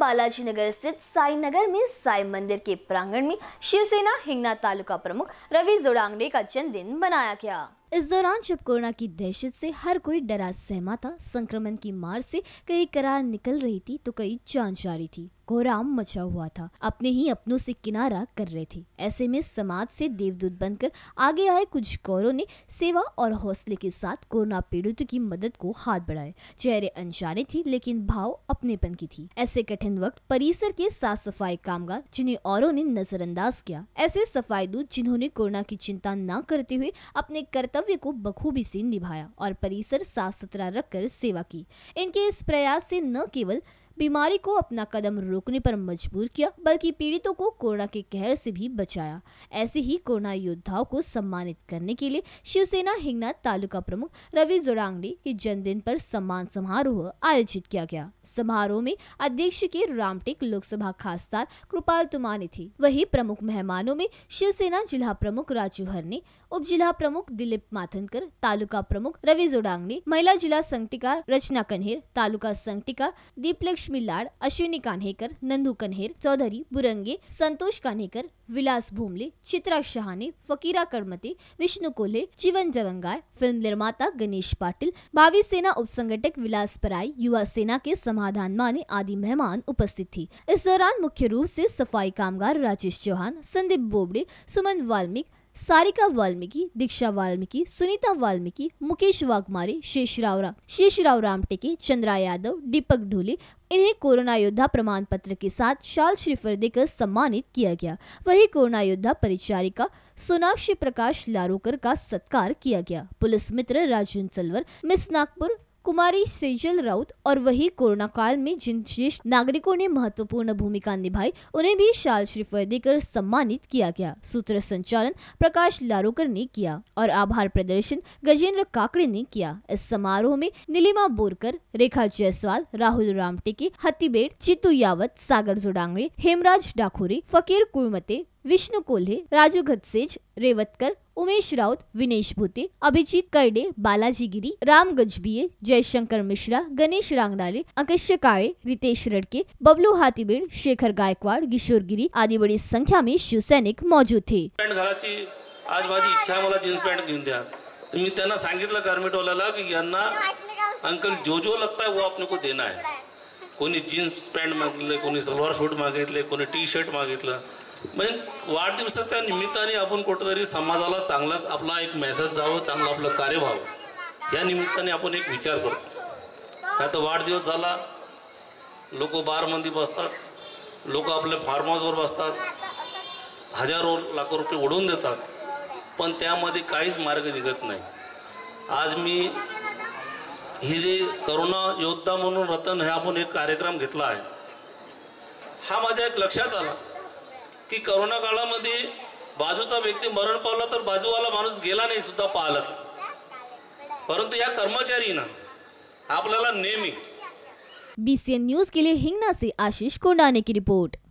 बालाजी नगर स्थित साई नगर में साई मंदिर के प्रांगण में शिवसेना हिंगना तालुका प्रमुख रवि जोड़ांगड़े का जन्मदिन मनाया गया। इस दौरान जब कोरोना की दहशत से हर कोई डरा सहमा था, संक्रमण की मार से कई करार निकल रही थी तो कई जान जा रही थी, कोहराम मचा हुआ था, अपने ही अपनों से किनारा कर रहे थे। ऐसे में समाज से देवदूत बनकर आगे आए कुछ गौरों ने सेवा और हौसले के साथ कोरोना पीड़ितों की मदद को हाथ बढ़ाए। चेहरे अनजाने थी लेकिन भाव अपनेपन की थी। ऐसे कठिन वक्त परिसर के साफ सफाई कामगार जिन्हें औरों ने नजरअंदाज किया, ऐसे सफाई दूत जिन्होंने कोरोना की चिंता न करते हुए अपने कर्तव्य को बखूबी से निभाया और परिसर साफ सुथरा रखकर सेवा की। इनके इस प्रयास से न केवल बीमारी को अपना कदम रोकने पर मजबूर किया बल्कि पीड़ितों को कोरोना के कहर से भी बचाया। ऐसे ही कोरोना योद्धाओं को सम्मानित करने के लिए शिवसेना हिंगना तालुका प्रमुख रवि जोड़ांगड़े के जन्मदिन पर सम्मान समारोह आयोजित किया गया। समारोह में अध्यक्ष के रामटेक लोकसभा खासदार कृपाल तुमानी थी। वही प्रमुख मेहमानों में शिवसेना जिला प्रमुख राजू हरने, उप जिला प्रमुख दिलीप माथनकर, तालुका प्रमुख रवि जोड़ांगड़े, महिला जिला संगठिका रचना कन्हेर, तालुका संगठिका दीपलक्ष्मी लाड, अश्विनी कान्हेकर, नंदू कन्हेर, चौधरी बुरंगे, संतोष कान्हेकर, विलास भूमले, चित्रा शहाने, फकीरा करमते, विष्णु कोल्हे, जीवन जवंगार, फिल्म निर्माता गणेश पाटिल, भावी सेना उप संगठक विलास पराई, युवा सेना के समाधान माने आदि मेहमान उपस्थित थी। इस दौरान मुख्य रूप से सफाई कामगार राजेश चौहान, संदीप बोबड़े, सुमन वाल्मीकि, सारिका वाल्मीकि, दीक्षा वाल्मीकि, सुनीता वाल्मीकि, मुकेश वाघमारे, शेषराव रामटेके, चंद्रा यादव, दीपक ढोले, इन्हें कोरोना योद्धा प्रमाण पत्र के साथ शाल श्रीफल देकर सम्मानित किया गया। वही कोरोना योद्धा परिचारिका सोनाक्षी प्रकाश लारोकर का सत्कार किया गया। पुलिस मित्र राजन सलवर, मिस नागपुर कुमारी सेजल राउत और वही कोरोना काल में जिन ज्येष्ठ नागरिकों ने महत्वपूर्ण भूमिका निभाई उन्हें भी शाल श्रीफल देकर सम्मानित किया गया। सूत्र संचालन प्रकाश लारोकर ने किया और आभार प्रदर्शन गजेंद्र काकड़े ने किया। इस समारोह में नीलिमा बोरकर, रेखा जायसवाल, राहुल रामटेके, हत्तीबेड़, चित्तू यावत, सागर जोड़ांगड़े, हेमराज डाखोरे, फकीर कुरमते, विष्णु कोल्हे, राजू घटसेज, रेवतकर, उमेश राउत, विनेश भूते, अभिजीत करडे, बालाजी गिरी, राम गजबिये, जयशंकर मिश्रा, गणेश रांगडाले, अकश्य काळे, रितेश रडके, बबलू हाथीबेड़, शेखर गायकवाड़, किशोर गिरी आदि बड़ी संख्या में शिवसैनिक मौजूद थे। आज माझी इच्छा मला जीन्स पॅन्ट घेऊन द्या, तर मी त्यांना सांगितलं गारमेंटवाल्याला की यांना अंकल जो लगता है वो आपने को देना है। कोणी जीन्स पॅन्ट मागितले, कोणी सलवार सूट मागितले, कोणी टी शर्ट मागितलं। म्हणजे वाढदिवसाच्या निमित्ताने आपण कुठेतरी समाजाला चांगला आपला एक मेसेज जावं, चांगलं आपलं कार्य व्हावं या निमित्ताने आपण एक विचार करतो। आता वाढदिवस झाला, लोक बारमंदी बसतात, लोक आपले फार्म हाऊसवर बसतात, हजारो लाखो रुपये उडवून देतात, पण त्यामध्ये काहीच मार्ग निघत नाही। आज मी ही जे कोरोना योद्धा म्हणून रतन हे आपण एक कार्यक्रम घेतला आहे, हा माझ्या एक लक्षात आला की कोरोना काळामध्ये बाजूचा व्यक्ती मरण पावला तर बाजूवाला माणूस गेला नाही सुद्धा पाहिला, परंतु या कर्मचारीना आपल्याला नेहमी। INBCN न्यूज के लिए हिंगना से आशीष कोंडाने की रिपोर्ट।